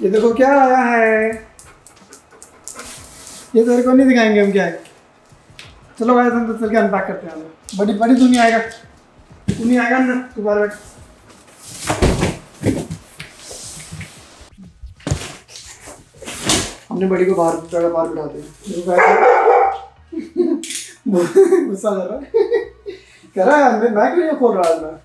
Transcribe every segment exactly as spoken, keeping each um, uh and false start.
ये देखो क्या आया है, ये तेरे को नहीं दिखाएंगे हम क्या है। चलो भाई हम तो चल के अनपैक करते हैं। बड़ी बड़ी तू नहीं आएगा, तू नहीं आएगा ना, तू बाहर बैठ। हमने बड़ी को बाहर जगह बाहर बिठाते हैं। गुस्सा कर रहा है, कह रहा है मैं मैं क्यों खोल रहा है मैं,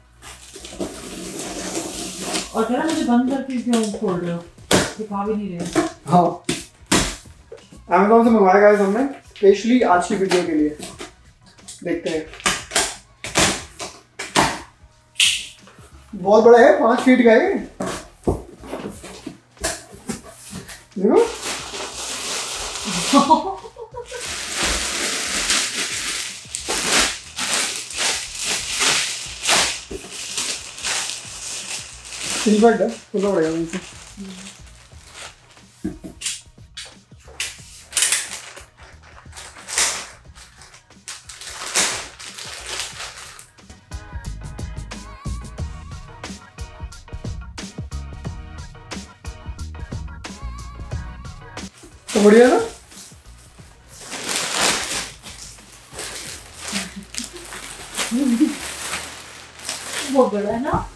और कह रहा मुझे बंद करके क्यों खोल रहे हो, दिखा भी नहीं रहे। हाँ अमेज़न से मंगवाया गाइस हमने स्पेशली आज की वीडियो के लिए। देखते हैं, बहुत बड़ा है, पाँच फीट का है। देखो सिल्वर है, खुला पड़ेगा मुझे। तो बढ़िया ना, बहुत बड़ा है ना।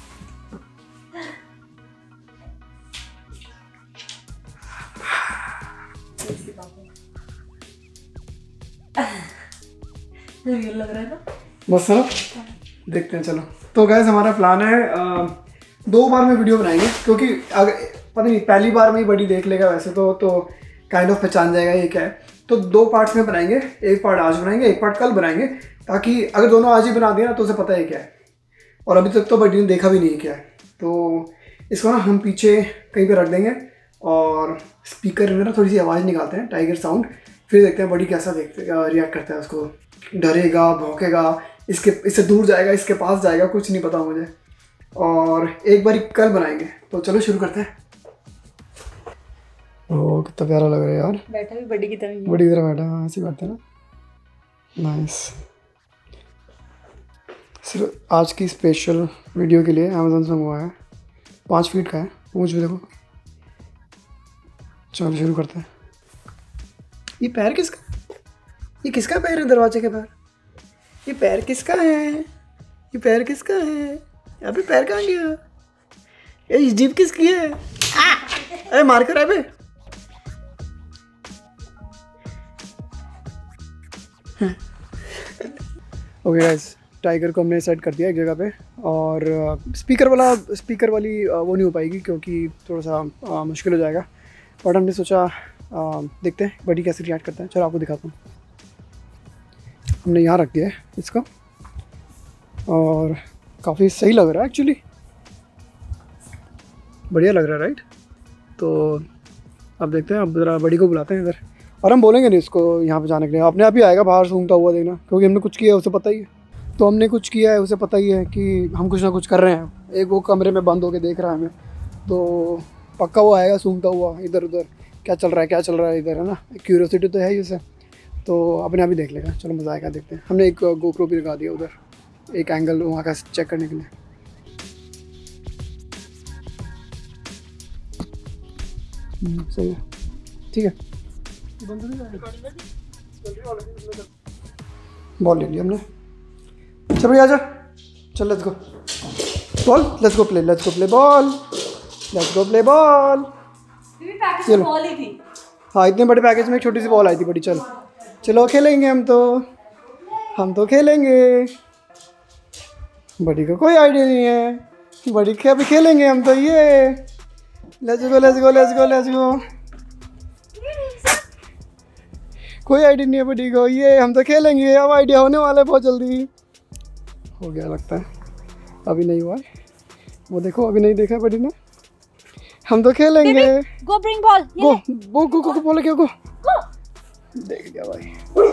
रियल लग रहा है ना, बस ना देखते हैं। चलो तो गाइस हमारा प्लान है आ, दो बार में वीडियो बनाएंगे, क्योंकि अगर पता नहीं पहली बार में ही बड़ी देख लेगा वैसे तो तो काइंड ऑफ पहचान जाएगा ये क्या है। तो दो पार्ट्स में बनाएंगे, एक पार्ट आज बनाएंगे, एक पार्ट कल बनाएंगे, ताकि अगर दोनों आज ही बना दिया ना तो उसे पता है क्या है। और अभी तक तो बड़ी ने देखा भी नहीं क्या है, तो इसको ना हम पीछे कहीं पे रख देंगे और स्पीकर में ना थोड़ी सी आवाज़ निकालते हैं, टाइगर साउंड, फिर देखते हैं बड़ी कैसा देखते रिएक्ट करता है। उसको डरेगा, भौंकेगा, इसके इससे दूर जाएगा, इसके पास जाएगा, कुछ नहीं पता मुझे। और एक बार कल बनाएंगे, तो चलो शुरू करते हैं। ओह कितना प्यारा लग रहा है यार, बैठा भी बड़ी की तरह, बड़ी की तरह बैठा। हाँ ऐसी बात है ना, नाइस। सिर्फ आज की स्पेशल वीडियो के लिए अमेज़न से मंगवाया है, पाँच फीट का है, पूछ भी देखो। चलो शुरू करते हैं। ये पैर किसका, ये किसका पैर है दरवाजे के पैर, ये पैर किसका है, ये पैर किसका है, यहाँ पे पैर कहाँ गया, ये जीप किसकी है। अरे मार कर अबे, ओके गाइस टाइगर को हमने सेट कर दिया एक जगह पे। और स्पीकर वाला स्पीकर वाली वो नहीं हो पाएगी क्योंकि थोड़ा सा मुश्किल हो जाएगा, बट हमने सोचा आ, देखते हैं बड़ी कैसे रिएक्ट करते हैं। चलो आपको दिखाता हूँ। हमने यहाँ रख दिया है इसको और काफ़ी सही लग रहा है एक्चुअली, बढ़िया लग रहा है राइट। तो अब देखते हैं, अब ज़रा बड़ी को बुलाते हैं इधर, और हम बोलेंगे नहीं इसको यहाँ पे जाने के लिए, अपने आप ही आएगा बाहर सूंघता हुआ देखना, क्योंकि हमने कुछ किया है उसे पता ही है। तो हमने कुछ किया है उसे पता ही है कि हम कुछ ना कुछ कर रहे हैं। एक वो कमरे में बंद होके देख रहा है हमें, तो पक्का वो आएगा सूंघता हुआ इधर उधर, क्या चल रहा है क्या चल रहा है इधर, है ना। क्यूरियोसिटी तो है ही उसे, तो अपने आप ही देख लेगा। चलो मज़ा आएगा, देखते हैं। हमने एक गोप्रो भी लगा दिया उधर, एक एंगल वहाँ का चेक करने के लिए। सही है, ठीक है। बॉल ले लिया हमने, चल भैया आजा, चल let's go ball, let's go play, let's go play ball, let's go play ball. चलो हाँ, इतने बड़े पैकेज में एक छोटी सी बॉल आई थी बड़ी। चल चलो खेलेंगे हम तो, हम तो खेलेंगे। बड़ी को कोई आइडिया नहीं है, बड़ी के अभी खेलेंगे हम तो। ये let's go let's go let's go let's go, कोई आइडिया नहीं है बड़ी को। ये हम तो खेलेंगे, अब आइडिया होने वाला है बहुत जल्दी। हो गया लगता है, अभी नहीं हुआ है, वो देखो अभी नहीं देखा है बड़ी ने। हम तो खेलेंगे, गो ब्रिंग बॉल, गो गो गो गो बोले क्या, गो देख लिया भाई।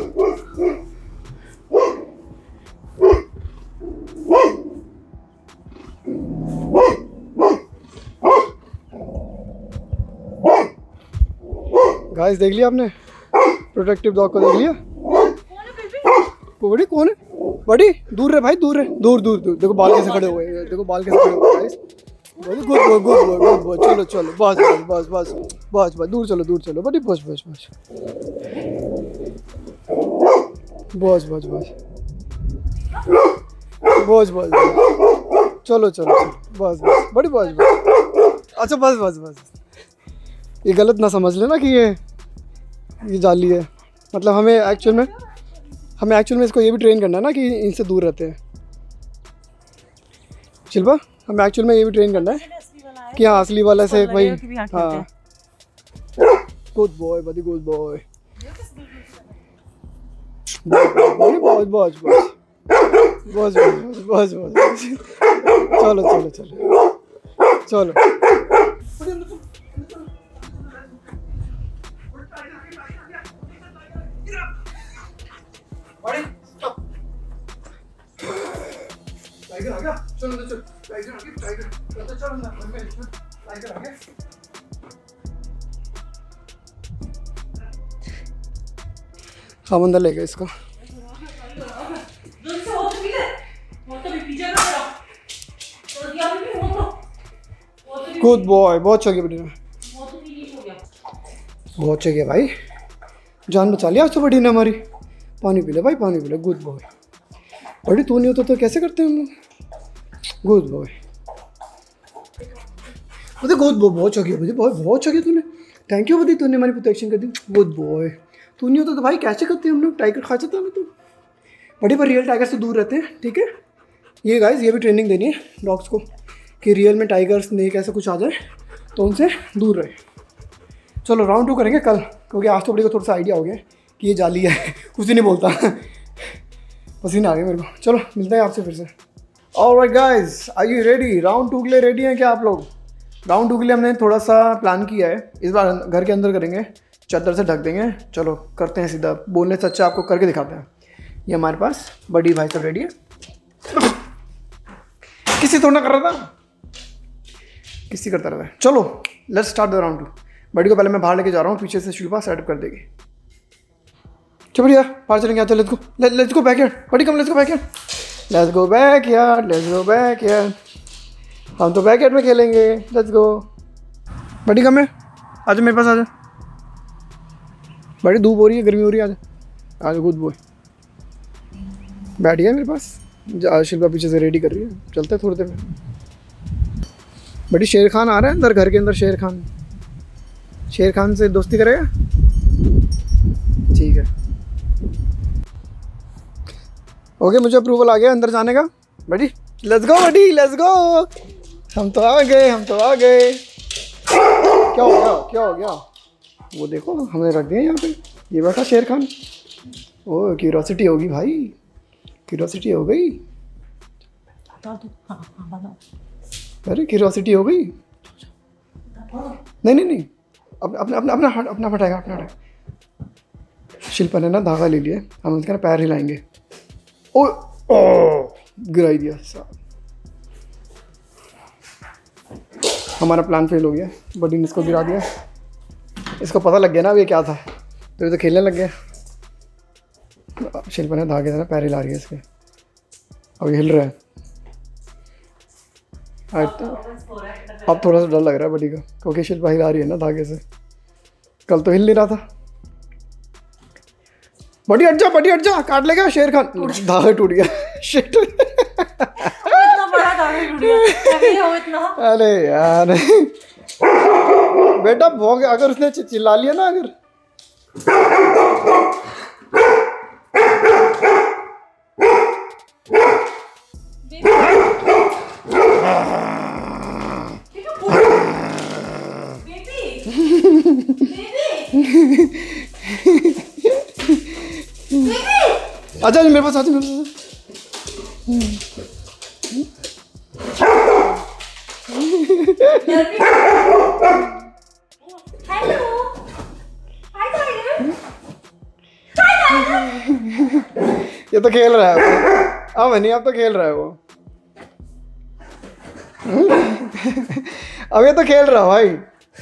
गाइस देख लिया आपने, प्रोटेक्टिव डॉग को देख लिया। वो बड़ी कौन है, बड़ी दूर रहे भाई, दूर रहे, दूर दूर दूर। देखो बाल कैसे खड़े हुए, देखो बाल कैसे खड़े हुए guys, good boy good boy good boy. चलो चलो बस बस बस बस बस बस दूर चलो दूर चलो बड़ी बस बस बस बस बस बस बस बस चलो चलो बस बस बड़ी बस बस। अच्छा बस बस बस ये गलत ना समझ लेना कि ये ये जाली है। मतलब हमें एक्चुअल में हमें एक्चुअल में इसको ये भी ट्रेन करना है ना कि इनसे दूर रहते हैं। शिल्पा हमें एक्चुअल में ये भी ट्रेन करना है कि हाँ असली वाला से भाई। हाँ गुड बॉय बड़ी गुड बॉय। बस बस बस बस बस बस चलो चलो चलो चलो। टाइगर आ गया चलो चलो टाइगर आ गया टाइगर चलो चलो ना टाइगर आ गया। हम अंदर ले गए इसको। गुड बॉय बहुत चाहिए बड़ी ने बहुत चाहिए भाई जान बचा लिया आज तो बड़ी ने हमारी। पानी पी ले भाई पानी पी ले। गुड बॉय बड़ी तू नहीं होता तो कैसे करते हैं हम लोग। गुड बॉय मुझे गुड बॉय बहुत चाहिए मुझे बहुत बहुत चाहिए तूने। थैंक यू बदी तूने हमारी प्रोटेक्शन कर दी। गुड बॉय तू नहीं होता तो भाई कैसे करते हैं हम लोग। टाइगर खा जाता है तो बड़ी पर रियल टाइगर से दूर रहते हैं ठीक है। ये गाइस ये भी ट्रेनिंग देनी है डॉग्स को कि रियल में टाइगर स्नेक ऐसा कुछ आ जाए तो उनसे दूर रहे। चलो राउंड टू करेंगे कल क्योंकि आज तो बड़ी को थोड़ा सा आइडिया हो गया कि ये जाली है कुछ नहीं बोलता पसीना आ गया मेरे को। चलो मिलते हैं आपसे फिर से। Alright guys are you ready. Round two के लिए रेडी हैं क्या आप लोग। राउंड टू के लिए हमने थोड़ा सा प्लान किया है इस बार घर के अंदर करेंगे चादर से ढक देंगे। चलो करते हैं सीधा बोलने से अच्छा आपको करके दिखाते हैं। ये हमारे पास बड़ी भाई सब रेडी है। किसी थोड़ा कर रहा था किसी करता रहता है। चलो let's start the round two. बड़ी को पहले मैं बाहर लेके जा रहा हूँ पीछे से शिल्पा सेटअप कर देगी। चलो बढ़िया बाहर चलेंगे। अच्छा let's go let's go backyard. बड़ी come let's go backyard let's go backyard let's go backyard. हम तो बैक यार्ड में खेलेंगे। लेट्स गो बड़ी कम है आजा मेरे पास आजा। बड़ी धूप हो रही है गर्मी हो रही है आजा आजा। गुड बॉय बैठ गया मेरे पास। शिल्पा पीछे से रेडी कर रही है चलते हैं थोड़ी देर में। बड़ी शेर खान आ रहा है अंदर घर के अंदर। शेर खान शेर खान से दोस्ती करेगा ठीक है ओके। मुझे अप्रूवल आ गया अंदर जाने का। बड़ी लेट्स गो बड़ी लेट्स गो। हम तो आ गए हम तो आ गए। क्या हो गया क्या हो गया वो देखो हमने रख दिया यहाँ पे। ये बैठा शेर खान। ओ क्यूरोसिटी होगी भाई क्यूरोसिटी हो गई। अरे क्यूरोसिटी हो गई। नहीं नहीं नहीं अपना अपना अपना अपना हट अपना फटाएगा अपना हटाएगा। शिल्पा ने ना धागा ले लिया हम उसका पैर हिलाएंगे। ओ ओ गिराई दिया साहब। हमारा प्लान फेल हो गया। बड़ी ने इसको गिरा दिया। इसको पता लग गया ना अब ये क्या था तो ये तो खेलने लग गया। शिल्पा ने धागे से ना पैर हिला रही है इसके। अब ये हिल रहा है। तो अब थोड़ा सा डर लग रहा है बड़ी का क्योंकि शिल्पा हिला रही है ना धागे से। कल तो हिल नहीं रहा था। बड़ी हट जा बड़ी हट जा काट लेगा शेर खान। धागा टूट गया शिट। इतना बड़ा धागा टूट गया हो इतना। अरे यार बेटा भौंक अगर उसने चिल्ला लिया ना अगर अच्छा मेरे पास आजा मेरे पास। ये तो खेल रहा है अब नहीं अब तो खेल रहा है वो। अब ये तो खेल रहा भाई।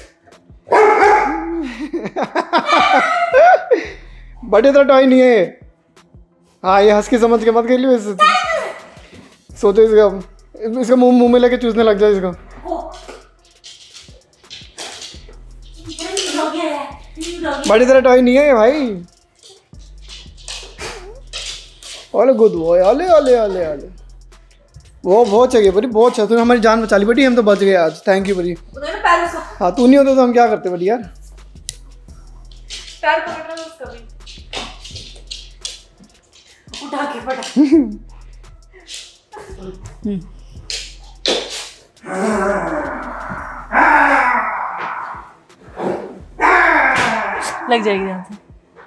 बड़े तो टॉय नहीं है। हाँ ये हंस के समझ के मत खेलियो इससे। सोचो इसका इसका मुंह मुंह में लेके चूसने लग जाए इसको। बड़ी तरह टॉय नहीं है ये भाई। ओले गुड बॉय, ओले ओले ओले ओले। वो बहुत चाहिए बड़ी, बहुत अच्छा। तूने हमारी जान बचा ली बेटी, हम तो बच गए आज। थैंक यू बड़ी। हाँ तू नहीं होता तो हम क्या करते बड़ी यार। पैर पकड़ना तो उसका भी उठा के फटा। लग जाएगी ध्यान से।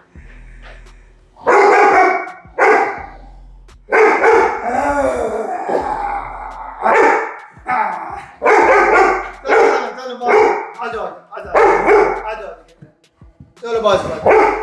चलो बस बस।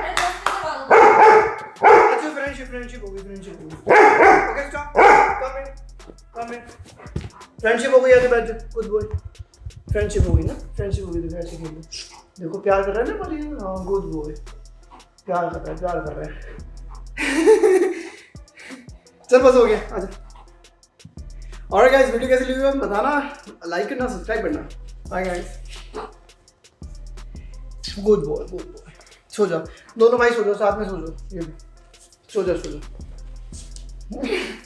अच्छा फ्रेंडशिप फ्रेंडशिप होगी फ्रेंडशिप होगी। Okay stop, come in come in. Friendship हो गई है तो बैठ। Good boy. फ्रेंडशिप हो गई ना, फ्रेंडशिप हो गई तो ऐसे खेल। देखो प्यार कर रहा है ना बड़ी। हाँ गुड बॉय, प्यार कर रहा है प्यार कर रहा है। चल बस हो गया, आजा। और गाइस वीडियो कैसी लगी बताना, लाइक करना, सब्सक्राइब करना। Bye guys. Good boy good boy. सो जाओ दोनों भाई, सो जाओ साथ में, सो जाओ। ये भी सो जाओ सो जाओ।